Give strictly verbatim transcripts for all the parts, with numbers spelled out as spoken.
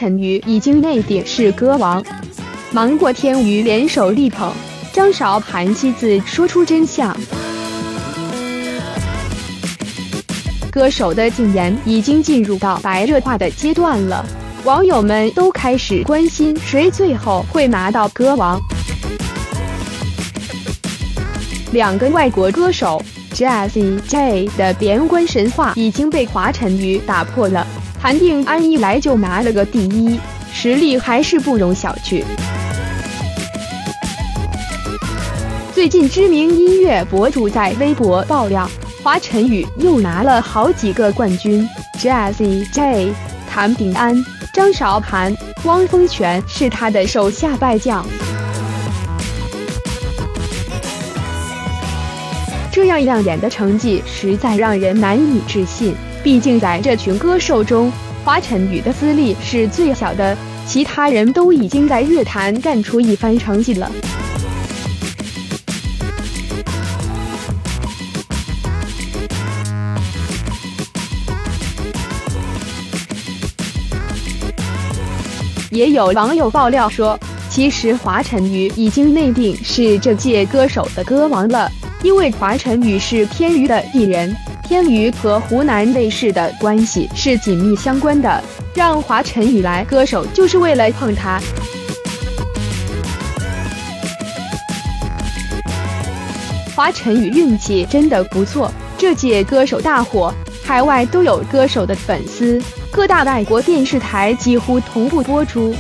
晨宇已经内定是歌王。芒果天娱联手力捧，张韶涵妻子说出真相。歌手的竞演已经进入到白热化的阶段了，网友们都开始关心谁最后会拿到歌王。两个外国歌手 Jessie J 的边关神话已经被华晨宇打破了。韩定安一来就拿了个第一，实力还是不容小觑。最近知名音乐博主在微博爆料，华晨宇又拿了好几个冠军 ，Jessie J、韩定安、张韶涵、汪峰全是他的手下败将。这样亮眼的成绩实在让人难以置信。毕竟在这群歌手中，华晨宇的资历是最小的，其他人都已经在乐坛干出一番成绩了。也有网友爆料说，其实华晨宇已经内定是这届歌手的歌王了，因为华晨宇是天娱的艺人，天娱和湖南卫视的关系是紧密相关的，让华晨宇来歌手就是为了碰他。华晨宇运气真的不错，这届歌手大火，海外都有歌手的粉丝，各大外国电视台几乎同步播出。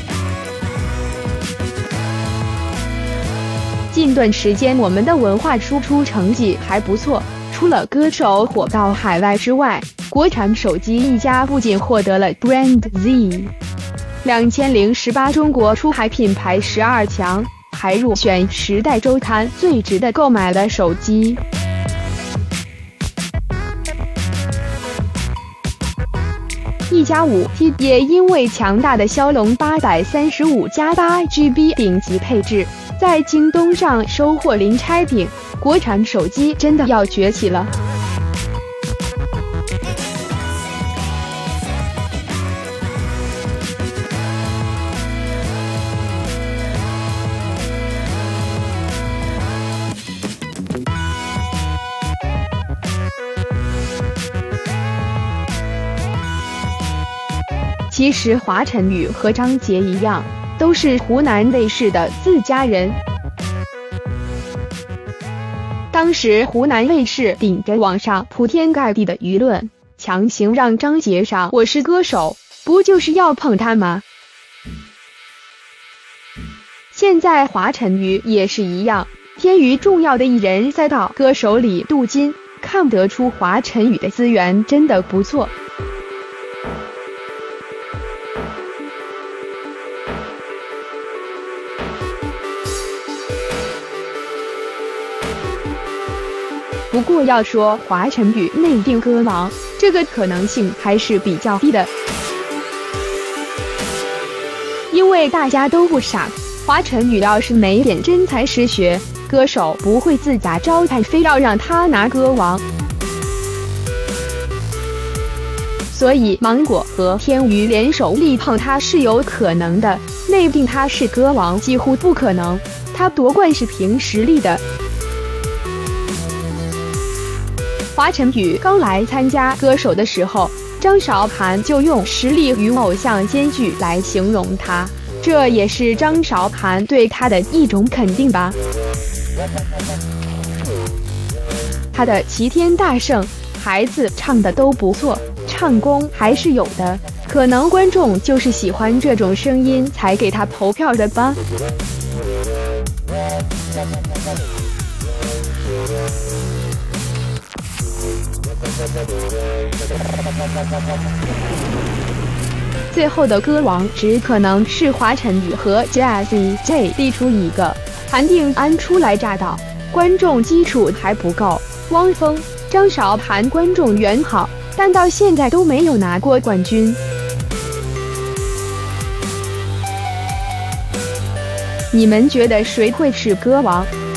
近段时间我们的文化输出成绩还不错，除了歌手火到海外之外，国产手机一家不仅获得了 Brand Z 两千零十八中国出海品牌十二强，还入选时代周刊最值得购买的手机。一加五 T 也因为强大的骁龙八百三十五加八 G B 顶级配置，在京东上收获零差评，国产手机真的要崛起了。其实华晨宇和张杰一样，都是湖南卫视的自家人。当时湖南卫视顶着网上铺天盖地的舆论，强行让张杰上《我是歌手》，不就是要碰他吗？现在华晨宇也是一样，天娱重要的艺人赛道歌手里镀金，看得出华晨宇的资源真的不错。不过要说华晨宇内定歌王，这个可能性还是比较低的，因为大家都不傻，华晨宇要是没点真才实学，歌手不会自砸招牌，非要让他拿歌王。所以芒果和天娱联手力捧他是有可能的，内定他是歌王几乎不可能，他夺冠是凭实力的。华晨宇刚来参加歌手的时候，张韶涵就用实力与偶像兼具来形容他，这也是张韶涵对他的一种肯定吧。他的齐天大圣，孩子唱的都不错，唱功还是有的，可能观众就是喜欢这种声音才给他投票的吧。最后的歌王只可能是华晨宇和 Jessie J 立出一个，韩定安初来乍到，观众基础还不够，汪峰、张韶涵观众缘好，但到现在都没有拿过冠军。你们觉得谁会是歌王？